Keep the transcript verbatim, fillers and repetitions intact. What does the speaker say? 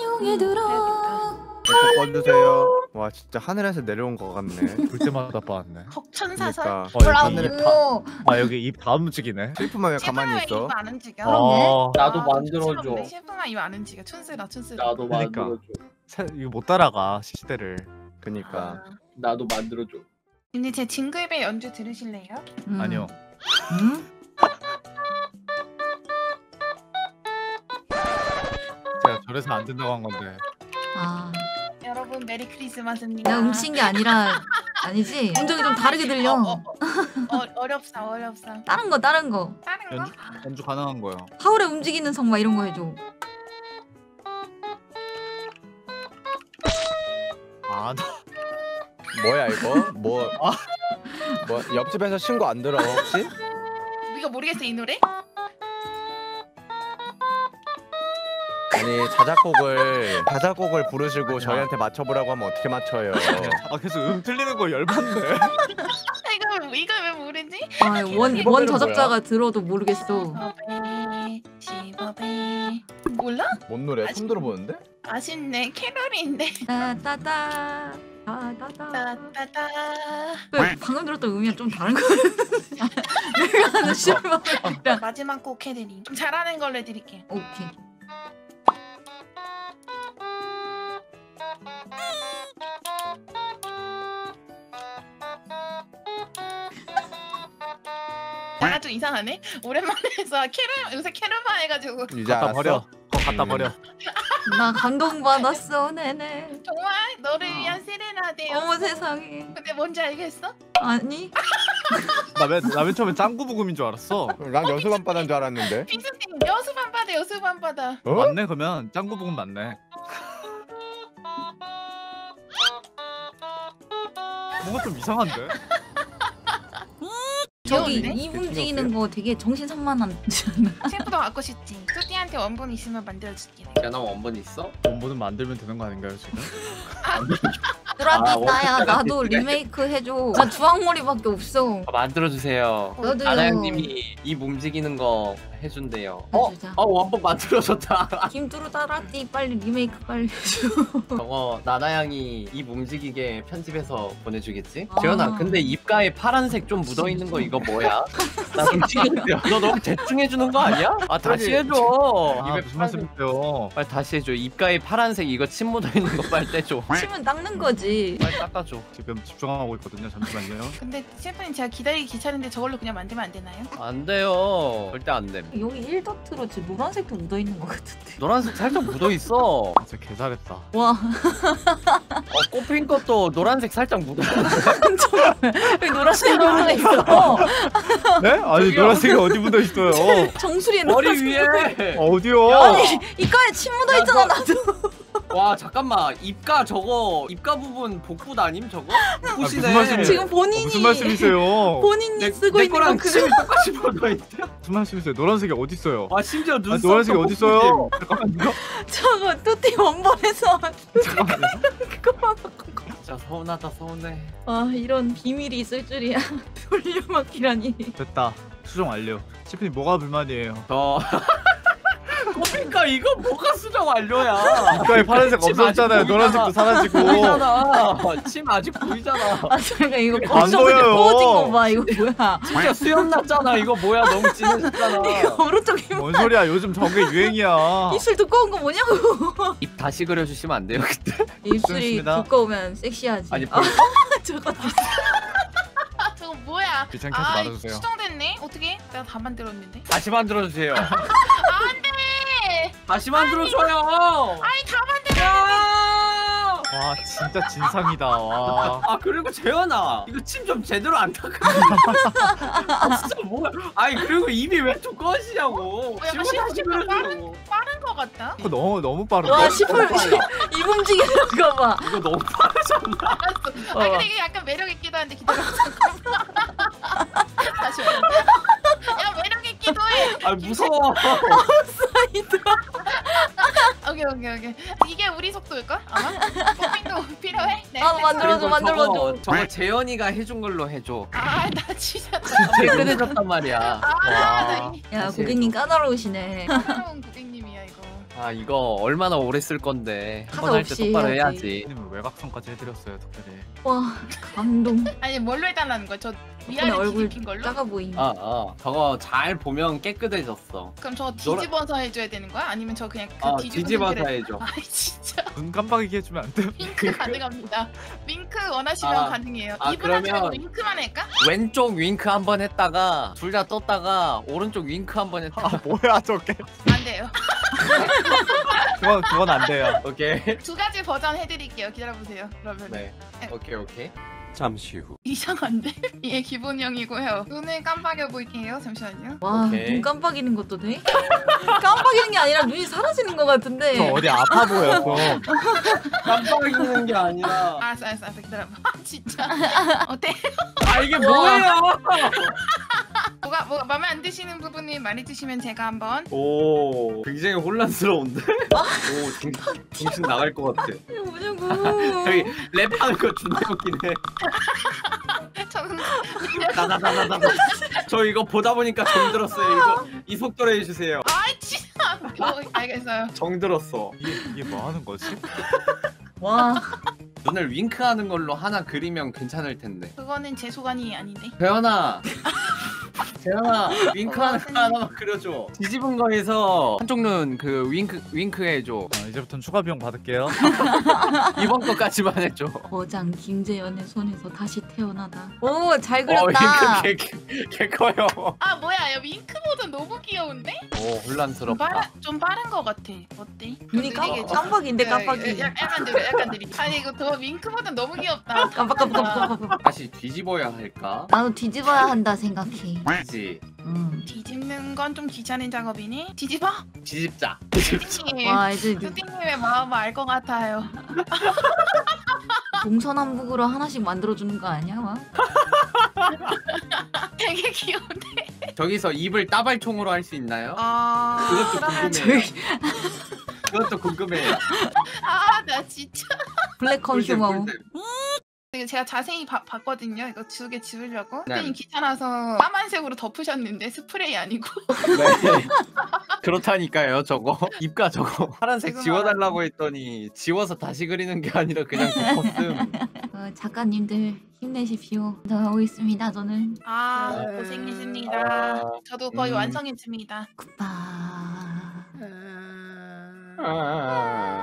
안녕히 들어. 꺼주세요. 와 진짜 하늘에서 내려온 거 같네. 볼 때마다 봤네. 벅천사설. 그러니까. 어, 하늘에 다. 뭐라고? 아 여기 입 다 움직이네. 실프만 왜 가만히 있어? 이거 안 움직여? 어. 나도 아, 만들어줘. 촌스럽네. 셰프만 이거 안 움직여. 촌스러 촌스러. 나도 그러니까. 만들어줘. 사- 이거 못 따라가 시대를. 그니까. 나도 만들어줘. 근데 제 징글벨 연주 들으실래요? 음. 아니요. 음? 제가 저래서 안 된다고 한 건데. 아, 여러분 메리 크리스마스입니다. 내가 훔친 게 아니라 아니지? 음정이 좀 다르게 들려. 어, 어, 어, 어렵사 어렵사. 다른 거 다른 거. 다른 거? 연주 연주 가능한 거요. 하울의 움직이는 성 막 이런 거 해줘. 아 나. 뭐야 이거? 뭐? 뭐 옆집에서 신고 안 들어 혹시? 이거 모르겠어 이 노래? 아니 자작곡을 자작곡을 부르시고 저희한테 맞춰보라고 하면 어떻게 맞춰요? 아 계속 음 틀리는 거 열받네. 이거 이거 왜 모르지? 아, 원, 이거 원 노래는 저작자가 들어도 모르겠어. 십업에 십업에 몰라? 뭔 노래? 처음 들어보는데? 아쉽네 캐롤인데. 따따따 따따따. 따따따. 왜 방금 들었던 음이랑 좀 다른 거 같은데? 내가 하는 실망이랑. 마지막 곡 해드림. 좀 잘하는 걸로 해드릴게요. 오케이. 내가 좀 이상하네. 오랜만에 해서 캐롤 요새 캐롤만 해가지고. 이제 갖다 알았어? 버려. 그거 갖다 음. 버려. 나 감동받았어, 네네. 정말 너를 위한 세레나데요. 어머 세상에. 근데 뭔지 알겠어? 아니? 나맨나맨 처음에 짱구 부금인 줄 알았어. 난 연습 안 받은 줄 알았는데. 빈스님 여수 밤바다 여수 밤바다. 어? 맞네 그러면 짱구 부금 맞네. 뭔가 좀 이상한데? 저기 귀여운데? 입 움직이는 거 되게 정신산만하지 않아? 셰프도 갖고 싶지. 뚜띠한테 원본 있으면 만들어줄게. 야나 원본 있어? 원본은 만들면 되는 거 아닌가요 지금? 브라디 아, 나야 원본 나도 리메이크 해줘. 나 주황머리밖에 없어. 아, 만들어주세요. 너도요. 나나형님이 입 움직이는 거 해준대요. 어? 해주자. 어 원본 만들어줬다. 김뚜루 따라띠 빨리 리메이크 빨리 해줘. 저거 나나양이 입 움직이게 편집해서 보내주겠지? 아. 재현아 근데 입가에 파란색 좀 묻어있는 거 이거 뭐야? 나 솔직히 너 너무 대충 해주는 거 아니야? 아 다시 해줘. 아 입에 무슨 파란색 말씀이세요? 빨리 다시 해줘. 입가에 파란색 이거 침 묻어있는 거 빨리 떼줘. 치면 닦는 거지. 빨리 닦아줘. 지금 집중하고 있거든요. 잠시만요. 근데 셰프님 제가 기다리기 귀찮은데 저걸로 그냥 만들면 안 되나요? 안 돼요. 절대 안 돼. 여기 일 도트로 지금 노란색도 묻어있는 것 같은데. 노란색 살짝 묻어있어. 진짜 개 잘했다. 와. 어, 꽃핀 것도 노란색 살짝 묻어있어. 여기 노란색 묻어있어. 네? 아니 저기요. 노란색이 어디 묻어 있어요? 정수리에 머리 노란색 위에. 어디요? 아니 이까에 침 묻어있잖아 야, 너- 나도. 와 잠깐만 입가 저거 입가 부분 복부 아님 저거? 복부시네. 무슨 말씀이세요? 지금 본인이 어, 무슨 말씀이세요? 본인이 내, 쓰고 내 있는 거랑 거 침이 그거. 똑같이 묻어있대. 무슨 말씀이세요? 노란색이 어디 있어요? 와 심지어 아니, 눈썹 노란색이 어디 있어요? 잠깐만요. 저거 뚜띠 원본에서 잠깐만요. 그거만. 진짜 서운하다 서운해. 아 이런 비밀이 있을 줄이야. 돌려막기라니. 됐다. 수정 완료. 시프님 뭐가 불만이에요? 저 그러니까 이거 뭐가 수정 완료야. 입가에 파란색 침 없었잖아요. 아직 노란색도 사라지고. 보이잖아. 침 아직 보이잖아. 아 저희가 이거 안 고정을 보여요. 퍼진 거 봐. 이거 뭐야? 진짜 수염 났잖아. 이거 뭐야 너무 진해졌잖아. 이거 오른쪽 입 뭔 소리야? 요즘 저게 유행이야. 입술 두꺼운 거 뭐냐고. 입 다시 그려주시면 안 돼요 그때? 입술이 수고했습니다. 두꺼우면 섹시하지. 아니 아, 저거 아 저거 뭐야? 귀찮게 하지 아 말아주세요. 수정됐네? 어떻게? 내가 다 만들었는데. 다시 만들어주세요. 안돼. 다시 만들어줘요. 아니 다 만들어. 야! 와 진짜 진상이다. 와. 아 그리고 재현아 이거 침 좀 제대로 안 닦아. 아 진짜 뭐야? 아니 그리고 입이 왜 두꺼워지냐고. 어, 약간 침을 다시 시프가 그려주려고. 빠른 거 같다. 그거 너무 너무 빠른데. 와 시플 입 움직이는 거 봐. 이거 너무 빠르잖아. 알았어. 어. 아 근데 이게 약간 매력 있기도 한데 기다려. 다시. 올려. 야 매력 있기도 해. 아 무서워. 오케이 오케이 오케이. 이게 우리 속도일까? 아마? 커피도 필요해? 네. 아, 만들어줘, 그리고 만들어줘. 저거, 저거 재현이가 해준 걸로 해줘. 아나 진짜. 퇴근해줬단 말이야. 아, 와. 나 이- 야 사실 고객님 까다로우시네. 새로운 고객님이야 이거. 아 이거 얼마나 오래 쓸 건데 한 하자 번 할 때 없이 똑바로 해야지. 해야지. 님은 외곽선까지 해드렸어요 특별히. 와 감동. 아니 뭘로 해달라는 거야? 저 덕분에 위아래 얼굴 뒤집힌 걸로? 작아 보임. 아, 아 저거 잘 보면 깨끗해졌어. 그럼 저 뒤집어서 해줘야 되는 거야? 아니면 저 그냥 그 아 뒤집은 뒤집어서 상태를- 해줘. 아이 진짜 눈 깜빡이게 해주면 안 돼? 윙크 가능합니다. 윙크 원하시면 아, 가능해요. 아, 이분 하지 말고 그러면- 윙크만 할까? 왼쪽 윙크 한 번 했다가 둘 다 떴다가 오른쪽 윙크 한 번 했다가 아 뭐야 저게? 안 돼요. 그건 그건 안 돼요. 오케이. 두 가지 버전 해드릴게요. 기다려보세요. 그러면 네. 오케이 오케이. 잠시 후. 이상한데? 예, 기본형이고요. 눈을 깜빡여 볼게요. 잠시만요. 와, 오케이. 눈 깜빡이는 것도 돼? 깜빡이는 게 아니라 눈이 사라지는 것 같은데. 저 어디 아파 보여 좀. 깜빡이는 게 아니라. 알았어, 알았어, 알았어. 기다려봐. 진짜. 어때? 아 이게 뭐예요? 뭐가 뭐가 마음에 안 드시는 부분이 많이 드시면 제가 한번 오 굉장히 혼란스러운데? 오 정, 정신 나갈 것 같아. 이거 뭐냐고. 저기 랩하는 거 존나 웃기네. 저는 나나나나나. 저 이거 보다 보니까 정들었어요. 이거 이 속도로 해주세요. 아이 진짜. 어, 알겠어요. 정들었어. 이게 이게 뭐 하는 거지? 와, 눈을 윙크하는 걸로 하나 그리면 괜찮을 텐데. 그거는 제 소관이 아닌데. 배현아. 재현아 윙크하는 거 하나만 그려줘. 뒤집은 거에서 한쪽 눈 그 윙크 윙크 해줘. 아, 이제부터는 추가 비용 받을게요. 이번 거까지만 해줘. 어장 김재현의 손에서 다시 태어나다. 오, 잘 어 그렸다. 윙크 개, 개, 개 커요. 아 뭐야, 야 윙크 버전 너무 귀여운데? 오 좀 혼란스럽다. 빠른 좀 빠른 거 같아. 어때? 눈이 깜, 느리게 좀- 깜빡인데 야, 깜빡이. 야, 약간 느려, 약간 느리. 아니 이거 더 윙크 버전 너무 귀엽다. 깜빡 깜빡 깜빡 깜빡. 다시 뒤집어야 할까? 나도 뒤집어야 한다 생각해. 그지. 음. 뒤집는 건 좀 귀찮은 작업이니? 뒤집어? 뒤집자. 뚜띠님. 와, 이제 뚜띠님의 마음을 알 것 같아요. 동서남북으로 하나씩 만들어주는 거 아니야? 막? 되게 귀여운데. 저기서 입을 따발총으로 할 수 있나요? 아, 그것도 그러면- 궁금해요. 그것도 궁금해요. 아, 나 진짜. 블랙 꿀잼, 컨슈머. 꿀잼. 이거 제가 자세히 봐, 봤거든요. 이거 두 개 지우려고. 네. 뚜띠님 귀찮아서 까만색으로 덮으셨는데 스프레이 아니고. 네. 그렇다니까요 저거. 입가 저거 파란색 지금 지워달라고 했더니 지워서 다시 그리는 게 아니라 그냥 덮었음. 어, 작가님들 힘내십시오. 나오고 있습니다. 저는 아, 네. 고생했습니다. 아, 저도 거의 음. 완성했습니다. 굿바. 아.